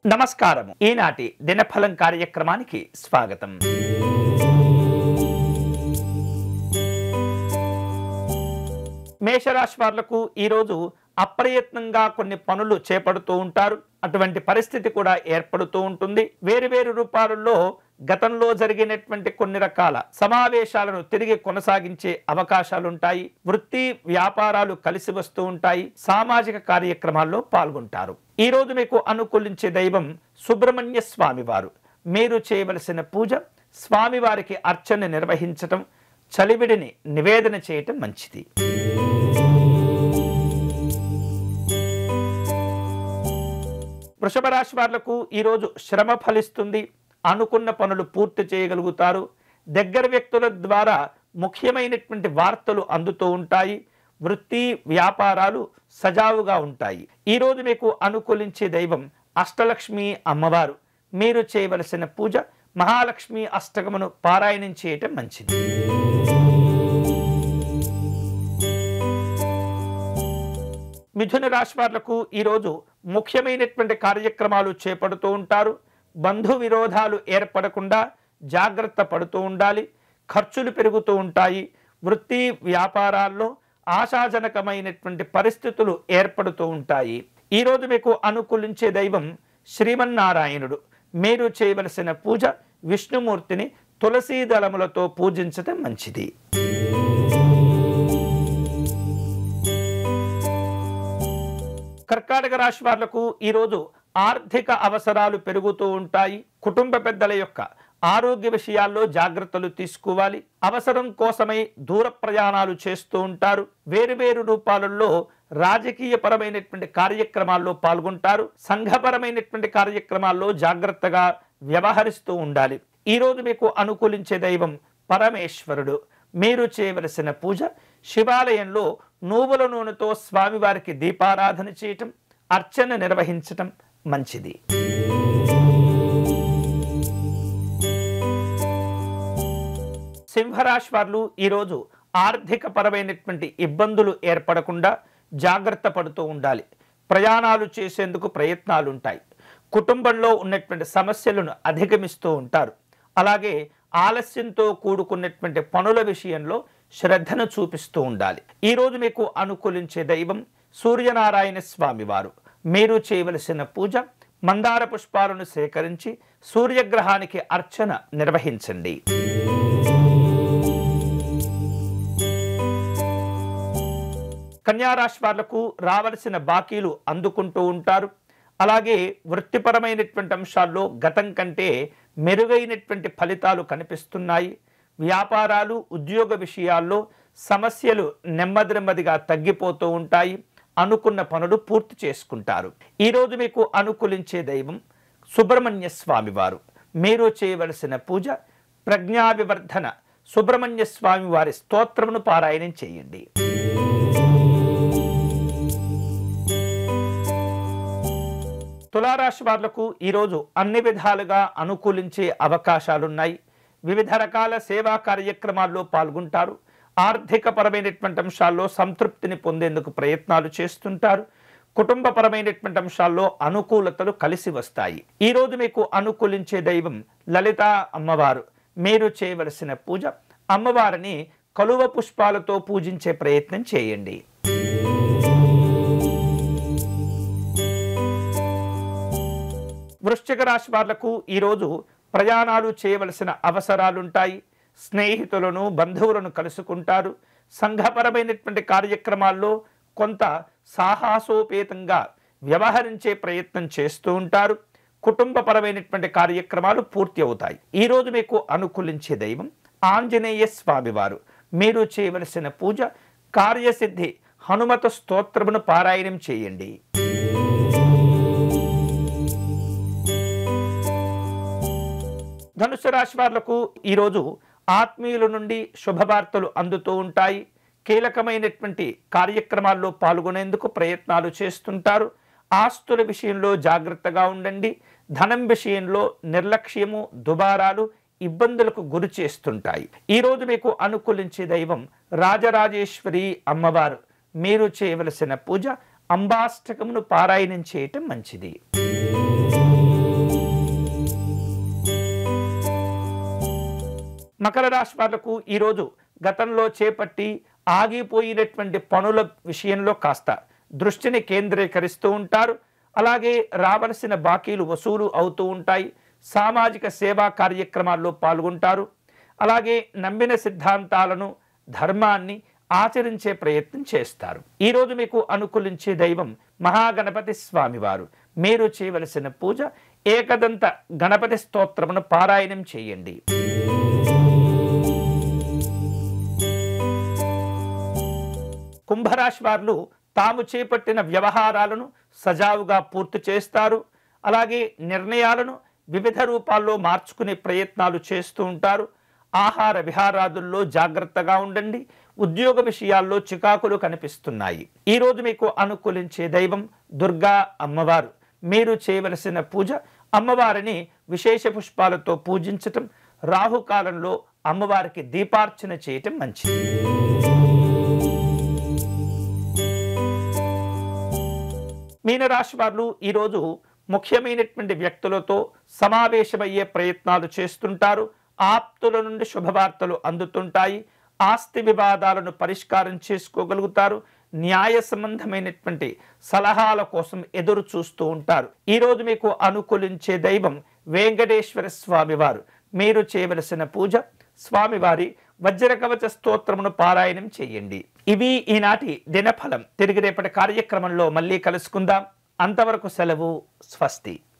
నమస్కారం. ఈనాటి దినఫలం కార్యక్రమానికి స్వాగతం. మేషరాశి వాళ్లకు ఈరోజు అప్రయత్నంగా కొన్ని పనులు చేపడుతూ ఉంటారు. అటువంటి పరిస్థితి కూడా ఏర్పడుతూ ఉంటుంది. వేరు రూపాలలో గతంలో జరిగినటువంటి కొన్ని రకాల సమావేశాలను తిరిగి కొనసాగించే అవకాశాలుంటాయి. వృత్తి వ్యాపారాలు కలిసి వస్తూ ఉంటాయి. సామాజిక కార్యక్రమాల్లో పాల్గొంటారు. ఈ రోజు మీకు అనుకూలించే దైవం సుబ్రహ్మణ్య స్వామి వారు. మీరు చేయవలసిన పూజ స్వామివారికి అర్చన నిర్వహించటం, చలివిడిని నివేదన చేయటం మంచిది. వృషభ రాశి వాళ్లకు ఈరోజు శ్రమ ఫలిస్తుంది. అనుకున్న పనులు పూర్తి చేయగలుగుతారు. దగ్గర వ్యక్తుల ద్వారా ముఖ్యమైనటువంటి వార్తలు అందుతూ ఉంటాయి. వృత్తి వ్యాపారాలు సజావుగా ఉంటాయి. ఈరోజు మీకు అనుకూలించే దైవం అష్టలక్ష్మి అమ్మవారు. మీరు చేయవలసిన పూజ మహాలక్ష్మి అష్టకమును పారాయణం చేయటం మంచిది. మిథున రాశి వాళ్లకు ఈరోజు ముఖ్యమైనటువంటి కార్యక్రమాలు చేపడుతూ ఉంటారు. బంధు విరోధాలు ఏర్పడకుండా జాగ్రత్త పడుతూ ఉండాలి. ఖర్చులు పెరుగుతూ ఉంటాయి. వృత్తి వ్యాపారాల్లో ఆశాజనకమైనటువంటి పరిస్థితులు ఏర్పడుతూ ఉంటాయి. ఈరోజు మీకు అనుకూలించే దైవం శ్రీమన్నారాయణుడు. మీరు చేయవలసిన పూజ విష్ణుమూర్తిని తులసీ దళములతో పూజించటం మంచిది. కర్కాటక రాశి వాళ్లకు ఈరోజు ఆర్థిక అవసరాలు పెరుగుతూ ఉంటాయి. కుటుంబ పెద్దల యొక్క ఆరోగ్య విషయాల్లో జాగ్రత్తలు తీసుకోవాలి. అవసరం కోసమై దూర ప్రయాణాలు చేస్తూ ఉంటారు. వేరు రూపాలలో రాజకీయపరమైనటువంటి కార్యక్రమాల్లో పాల్గొంటారు. సంఘపరమైనటువంటి కార్యక్రమాల్లో జాగ్రత్తగా వ్యవహరిస్తూ ఉండాలి. ఈరోజు మీకు అనుకూలించే దైవం పరమేశ్వరుడు. మీరు చేయవలసిన పూజ శివాలయంలో నువ్వుల నూనెతో స్వామివారికి దీపారాధన చేయటం, అర్చన నిర్వహించటం మంచిది. సింహరాశి వారు ఈరోజు ఆర్థిక పరమైనటువంటి ఇబ్బందులు ఏర్పడకుండా జాగ్రత్త పడుతూ ఉండాలి. ప్రయాణాలు చేసేందుకు ప్రయత్నాలు ఉంటాయి. కుటుంబంలో ఉన్నటువంటి సమస్యలను అధిగమిస్తూ ఉంటారు. అలాగే ఆలస్యంతో కూడుకున్నటువంటి పనుల విషయంలో శ్రద్ధను చూపిస్తూ ఉండాలి. ఈరోజు మీకు అనుకూలించే దైవం సూర్యనారాయణ స్వామి వారు. మీరు చేయవలసిన పూజ మందార పుష్పాలను సేకరించి సూర్యగ్రహానికి అర్చన నిర్వహించండి. కన్యారాశి వాళ్లకు రావలసిన బాకీలు అందుకుంటూ ఉంటారు. అలాగే వృత్తిపరమైనటువంటి అంశాల్లో గతం కంటే మెరుగైనటువంటి ఫలితాలు కనిపిస్తున్నాయి. వ్యాపారాలు ఉద్యోగ విషయాల్లో సమస్యలు నెమ్మదిగా తగ్గిపోతూ ఉంటాయి. అనుకున్న పనులు పూర్తి చేసుకుంటారు. ఈరోజు మీకు అనుకూలించే దైవం సుబ్రహ్మణ్య స్వామి వారు. మీరు చేయవలసిన పూజ ప్రజ్ఞా వివర్ధన సుబ్రహ్మణ్య స్వామి వారి స్తోత్రమును పారాయణం చేయండి. తులారాశి వాళ్లకు ఈరోజు అన్ని విధాలుగా అనుకూలించే అవకాశాలున్నాయి. వివిధ రకాల సేవా కార్యక్రమాల్లో పాల్గొంటారు. ఆర్థిక పరమైనటువంటి అంశాల్లో సంతృప్తిని పొందేందుకు ప్రయత్నాలు చేస్తుంటారు. కుటుంబపరమైనటువంటి అంశాల్లో అనుకూలతలు కలిసి వస్తాయి. ఈరోజు మీకు అనుకూలించే దైవం లలితా అమ్మవారు. మీరు చేయవలసిన పూజ అమ్మవారిని కలువ పుష్పాలతో పూజించే ప్రయత్నం చేయండి. వృశ్చిక రాశి వాళ్లకు ఈరోజు ప్రయాణాలు చేయవలసిన అవసరాలుంటాయి. స్నేహితులను బంధువులను కలుసుకుంటారు. సంఘపరమైనటువంటి కార్యక్రమాల్లో కొంత సాహసోపేతంగా వ్యవహరించే ప్రయత్నం చేస్తూ ఉంటారు. కుటుంబపరమైనటువంటి కార్యక్రమాలు పూర్తి అవుతాయి. ఈరోజు మీకు అనుకూలించే దైవం ఆంజనేయ స్వామివారు. మీరు చేయవలసిన పూజ కార్యసిద్ధి హనుమత స్తోత్రమును పారాయణం చేయండి. ధనుసు రాశి వాళ్లకు ఈరోజు ఆత్మీయుల నుండి శుభవార్తలు అందుతూ ఉంటాయి. కీలకమైనటువంటి కార్యక్రమాల్లో పాల్గొనేందుకు ప్రయత్నాలు చేస్తుంటారు. ఆస్తుల విషయంలో జాగ్రత్తగా ఉండండి. ధనం విషయంలో నిర్లక్ష్యము దుబారాలు ఇబ్బందులకు గురి చేస్తుంటాయి. ఈరోజు మీకు అనుకూలించే దైవం రాజరాజేశ్వరి అమ్మవారు. మీరు చేయవలసిన పూజ అంబాష్టకమును పారాయణం చేయటం మంచిది. మకర రాశి వాళ్లకు ఈరోజు గతంలో చేపట్టి ఆగిపోయినటువంటి పనుల విషయంలో కాస్త దృష్టిని కేంద్రీకరిస్తూ ఉంటారు. అలాగే రావలసిన బాకీలు వసూలు అవుతూ ఉంటాయి. సామాజిక సేవా కార్యక్రమాల్లో పాల్గొంటారు. అలాగే నమ్మిన సిద్ధాంతాలను, ధర్మాన్ని ఆచరించే ప్రయత్నం చేస్తారు. ఈరోజు మీకు అనుకూలించే దైవం మహాగణపతి స్వామివారు. మీరు చేయవలసిన పూజ ఏకదంత గణపతి స్తోత్రమును పారాయణం చేయండి. కుంభరాశి వారు తాము చేపట్టిన వ్యవహారాలను సజావుగా పూర్తి చేస్తారు. అలాగే నిర్ణయాలను వివిధ రూపాల్లో మార్చుకునే ప్రయత్నాలు చేస్తూ ఉంటారు. ఆహార విహారాదుల్లో జాగ్రత్తగా ఉండండి. ఉద్యోగ విషయాల్లో చికాకులు కనిపిస్తున్నాయి. ఈరోజు మీకు అనుకూలించే దైవం దుర్గా అమ్మవారు. మీరు చేయవలసిన పూజ అమ్మవారిని విశేష పుష్పాలతో పూజించటం, రాహుకాలంలో అమ్మవారికి దీపార్చన చేయటం మంచిది. మీనరాశి వారు ఈరోజు ముఖ్యమైనటువంటి వ్యక్తులతో సమావేశమయ్యే ప్రయత్నాలు చేస్తుంటారు. ఆప్తుల నుండి శుభవార్తలు అందుతుంటాయి. ఆస్తి వివాదాలను పరిష్కారం చేసుకోగలుగుతారు. న్యాయ సంబంధమైనటువంటి సలహాల కోసం ఎదురు చూస్తూ ఉంటారు. ఈరోజు మీకు అనుకూలించే దైవం వెంకటేశ్వర స్వామివారు. మీరు చేయవలసిన పూజ స్వామివారి వజ్రకవచ స్తోత్రమును పారాయణం చేయండి. ఇవి ఈనాటి దినఫలం. తిరిగి రేపటి కార్యక్రమంలో మళ్ళీ కలుసుకుందాం. అంతవరకు సెలవు. స్వస్తి.